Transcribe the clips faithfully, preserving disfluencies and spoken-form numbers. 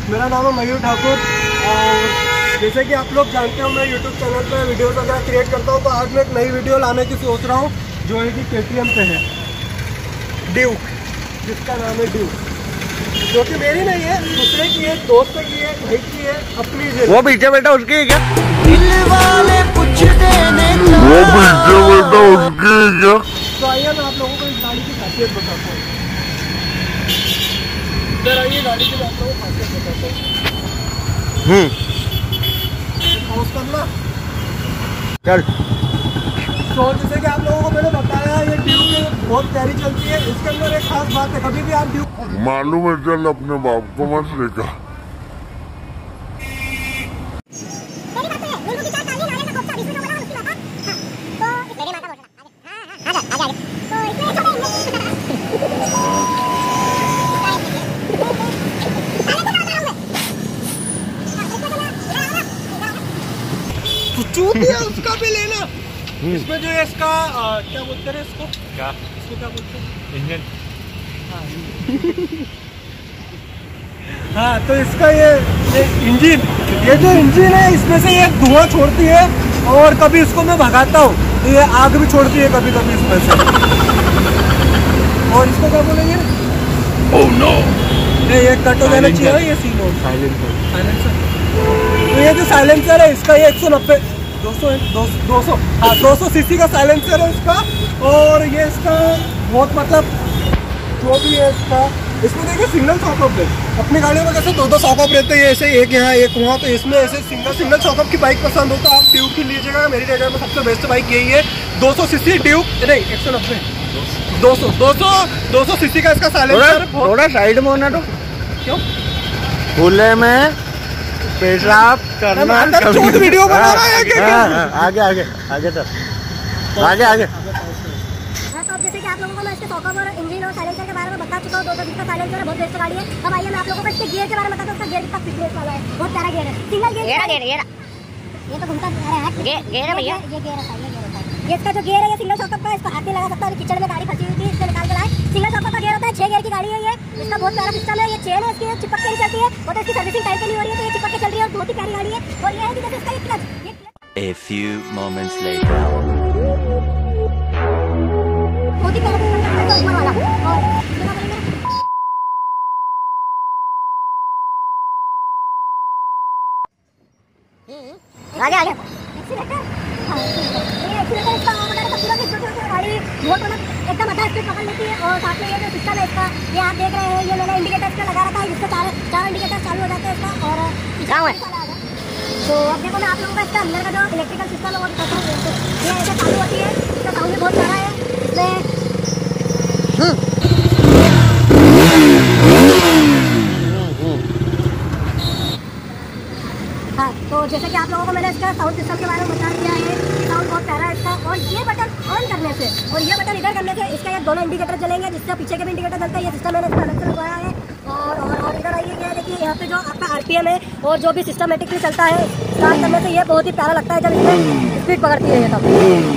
मेरा नाम है मयूर ठाकुर और जैसे कि आप लोग जानते हो मैं यूट्यूब चैनल पे वीडियोस वगैरह क्रिएट करता हूँ। तो आज मैं एक नई वीडियो लाने की सोच रहा हूँ जो है कि के टी एम पे है ड्यूक, जिसका नाम है ड्यूक, जो कि मेरी नहीं है, दूसरे की है, दोस्त की है, भाई की है, अपनी है। वो पीछे बेटा उसकी है क्या? दिल वाले कुछ देने का वो पीछे बेटा उसकी है क्या? तो आइए मैं आप लोगों को इस गाड़ी की खासियत बताता हूँ। इधर आइए, गाड़ी की आप लोगों को खासियत बताता हूँ। हम्म पॉज करना। चल। तो जैसे कि आप लोगों को मैंने बताया ये ड्यूक बहुत प्यारी चलती है। इसके अंदर एक खास बात है, कभी भी आप ड्यूक मालूम है, चल अपने बाप को मत लेकर। चूत है उसका भी लेना। इसमें जो है इसका आ, क्या बोलते हैं इसको, क्या इसको क्या बोलते हैं, इंजन। हाँ, तो इसका ये, ये इंजन, ये जो इंजन है इसमें से ये धुआं छोड़ती है और कभी इसको मैं भगाता हूँ तो ये आग भी छोड़ती है कभी कभी इसमें से। और इसको क्या बोलेंगे? ओह नो, ये कट हो जाना चाहिए, ये सीन हो साइलेंसर। साइलेंसर। तो ये जो साइलेंसर है इसका ये एक सौ नब्बे दो सौ दो सौ हाँ दो सौ सीसी का साइलेंसर है इसका। और ये इसका बहुत मतलब जो भी है इसका, इसमें देखिए सिंगल शॉकअप है। अपनी गाड़ियों में कैसे दो दो शॉकअप रहते हैं, ऐसे एक यहाँ एक वहाँ, तो इसमें ऐसे सिंगल सिंगल शॉकअप की बाइक पसंद हो तो आप ड्यूक ही लीजिएगा। मेरी जगह में सबसे बेस्ट बाइक यही है। दो सौ सीसी ड्यूक, नहीं एक सौ नब्बे दो सौ दो सौ दो सौ सीसी का इसका साइलेंसर। थोड़ा साइड में होना तो क्यों खुले में पेशाब करना। छोटी वीडियो बना रहा है क्या? आगे आगे आगे चल, आगे आगे। हाँ, तो अब जैसे कि आप लोगों को मैं इसके शॉकअप और इंजन और साइलेंसर के बारे में बता चुका हूँ। दो सौ बीस का साइलेंसर है, बहुत बेस्ट गाड़ी है। अब आइए मैं आप लोगों को इसके गियर के बारे में बताता हूँ। इसका गियर कितना फिटनेस वाला है, बहुत प्यारा गियर है। Single gear gear gear gear ये तो घूमता है, गे, गेयर है भैया। ये गियर है, ये गियर होता है। ये इसका जो गियर है ये सिंगल शॉकअप का है। इसको हाथ नहीं लगा सकता। किचन में गाड़ी फंसी हुई थी, इसको निकाल के लाए। सिंगल शॉकअप का गियर होता है, छह गियर की गाड़ी है ये। इसका बहुत प्यारा सिस्टम है। ये चेन है इसकी, चिपक के नहीं चलती है, और तो इसकी सर्विसिंग टाइम पे नहीं हो रही है, तो ये चिपक के चल रही है और बहुत ही प्यारी गाड़ी है। और ये है कि जैसे इसका ये क्लच, ये A few moments later. बहुत ही प्यारा सिस्टम है ऊपर वाला। और इसके बाद बोलेंगे आगे आगे एक्सीलेटर। हाँ, ये एक्सीलेटर इसका वगैरह सब पूरा छोटे छोटे गाड़ी बहुत मतलब एकदम अच्छा स्पीड पकड़ लेती है। और साथ में ये जो सिस्टम है इसका, ये आप देख रहे हैं, ये मैंने इंडिकेटर इसका लगा रखा है, जिससे चार चार इंडिकेटर चालू हो जाते हैं इसका। और कहाँ है? तो अब देखो मैं आप लोगों का इसका अंदर का जो इलेक्ट्रिकल सिस्टम है वो दिखाता हूँ। ये ऐसे चालू होती है, इसका साउंड भी बहुत प्यारा है। इसमें हाँ, तो जैसे कि आप लोगों को मैंने इसका साउंड सिस्टम के बारे में बता दिया है कि साउंड बहुत प्यारा है इसका। और ये बटन ऑन करने से और ये बटन इधर करने से इसका ये दोनों इंडिकेटर जलेंगे, जिससे पीछे के भी इंडिकेटर जलते हैं। ये सिस्टम मैंने इसका अलग से लगवाया है। और और और इधर आइए, क्या देखिए यहाँ पे जो आपका आरपीएम है और जो भी सिस्टमेटिकली चलता है स्टार्ट करने से, ये बहुत ही प्यारा लगता है जब इसमें स्पीड पकड़ती है ये तब।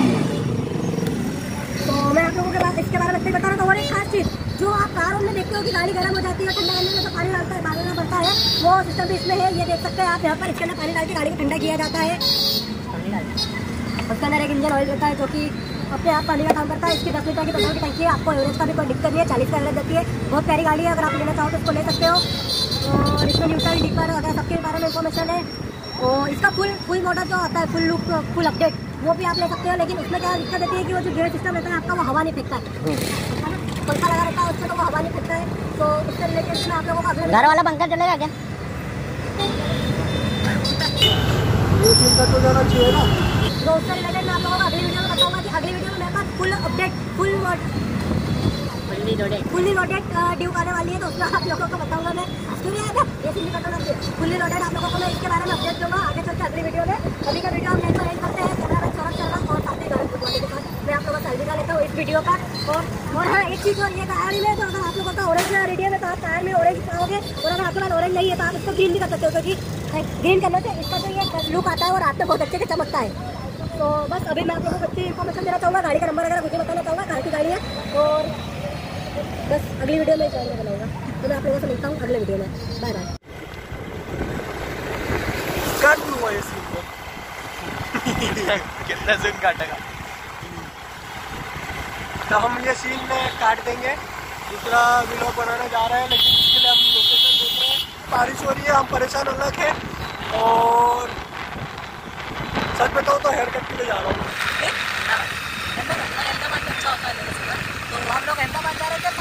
तो मैं आप लोगों के बाद इसके बारे में बता रहा था। और एक खास चीज़ जो आप कारों में देखते हो कि गाड़ी गर्म हो जाती है, ठंडा करने में तो पानी डालता है, डालना पड़ता है, वो सिस्टम भी इसमें है। ये देख सकते हैं आप यहाँ पर, इसके अंदर पानी डाल के गाड़ी को ठंडा किया जाता है। उसके अंदर एक इंजन ऑयल रहता है जो कि अपने आप पानी का काम करता है। इसकी दस लीटर की पेट्रोल की टंकी है। आपको एवरेज का भी कोई दिक्कत नहीं है, चालीस का एवरेज देती है। बहुत प्यारी गाड़ी है, अगर आप लेना चाहो तो इसको ले सकते हो। और इसमें न्यूट्रल डिपर वगैरह सबके बारे में इंफॉर्मेशन है। और इसका फुल फुल मॉडल जो आता है, फुल लुक फुल अपडेट, वो भी आप ले सकते हो। लेकिन उसमें क्या दिक्कत रहती है कि वो जो गियर सिस्टम रहता है आपका, वो हवा नहीं फेंकता है, पंखा लगा रहता है उसमें, तो वो हवा नहीं फेंकता है। तो इससे रिलेटेड इसमें आप लोगों को घर वाला पंखा चलेगा क्या? ये चिंता तो जाना चाहिए ना। तो उससे रिलेटेड मैं आप लोगों को अगली वीडियो में बताऊंगा कि अगली वीडियो में मेरे पास full update full fully loaded fully loaded Duke आने वाली है। तो उसमें आप लोगों को बताऊंगा मैं। क्योंकि ये सिंगल कंट्रोल फुल्ली लोडेड आप लोगों को मैं इसके बारे में अपडेट दूंगा आगे चल के अगली वीडियो में। अभी का वीडियो हम नेक्स्ट में करते हैं। कैमरा मैन सौरभ शर्मा और साथ ही गणेश गुटवानी के साथ मैं आप लोगों को सैलरी का लेता हूँ इस वीडियो का। और और हाँ, एक चीज़ और ये गाड़ी में, तो अगर आप लोगों का ऑरेंज रेडियम है तो आप टायर में ऑरेंज पाओगे। और अगर आपके पास ऑरेंज नहीं है तो आप इसको ग्रीन भी कर सकते हो, क्योंकि ग्रीन करने से इसका जो ये लुक आता है वो रात में बहुत अच्छे से चमकता है। तो बस अभी मैं आप लोगों को अच्छी इन्फॉर्मेशन देना चाहूँगा, गाड़ी का नंबर वगैरह मुझे बताना चाहूँगा, कहाँ की गाड़ी है। और बस अगली वीडियो में चैनल बनाऊँगा। तो मैं आप लोगों से मिलता हूँ अगले वीडियो में। Bye bye. कितने दिन काटेगा। तो हम ये सीन काट देंगे, दूसरा व्लॉग बनाने जा रहे हैं, लेकिन इसके लिए हम लोकेशन देख रहे हैं। बारिश हो रही है, हम परेशान अलग है, और सच बताओ तो हेयर कट के लिए जा रहा हूँ। अच्छा होता है, तो हम लोग अहमदाबाद जा रहे थे,